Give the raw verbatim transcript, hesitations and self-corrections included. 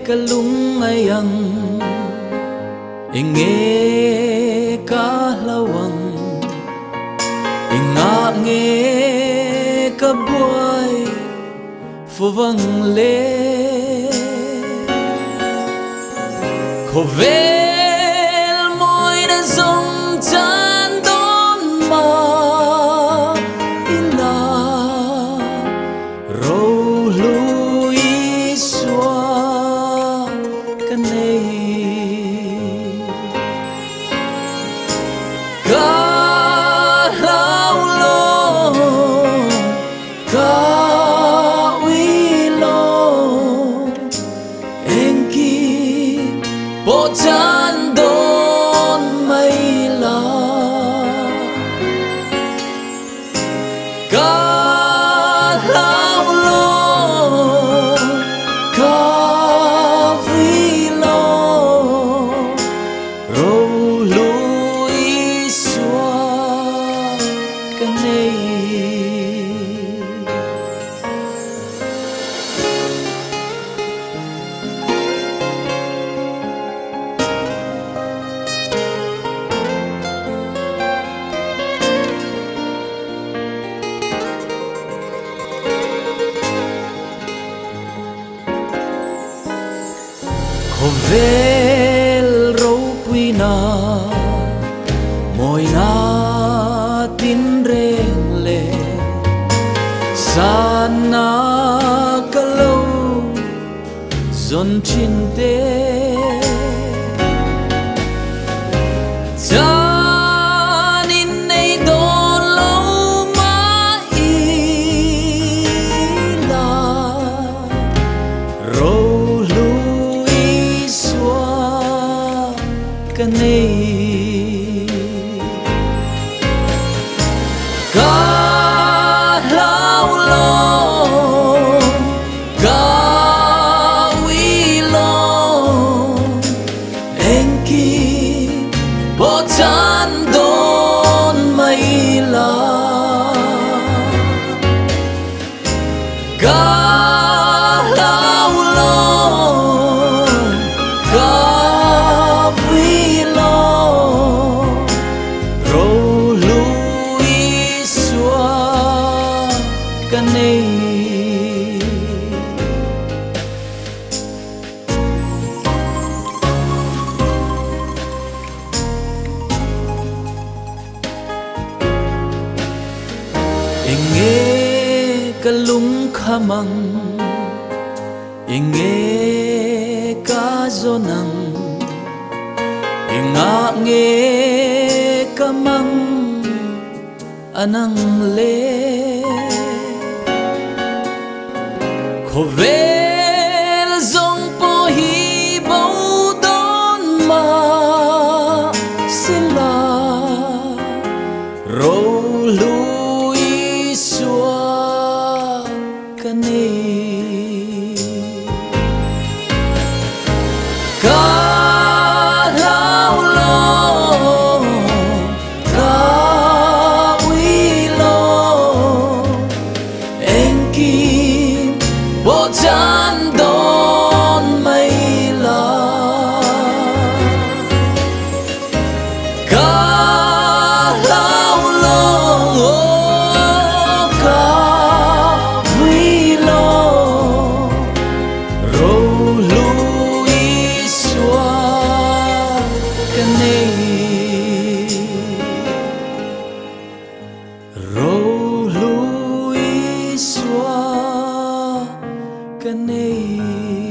kalung ayang inge kalawang inga nge kabuay fuvang le kovel moy na zong chan don ma ina ro lui xua kanei ka lao lo ka wi lo enki po chan don mai la ka lao lo ka wi lo ro lui xua kanei kovel ro puina moi na tin reng le sana kalo zon chin te chan in nei don lo ma ila ro kanei ka lao lo ka wi lo enki bo chan don mai la ka lao lo ka kanei inge kalung khamang inge kazonang inga nge kamang anang le kovel zong po hi bao don ma sila ro lui xua kanei ka lao lo ka wi lo enki bo chan don mai la ka lao lo ka wi lo ro lui xua kanei ro lui xua kanei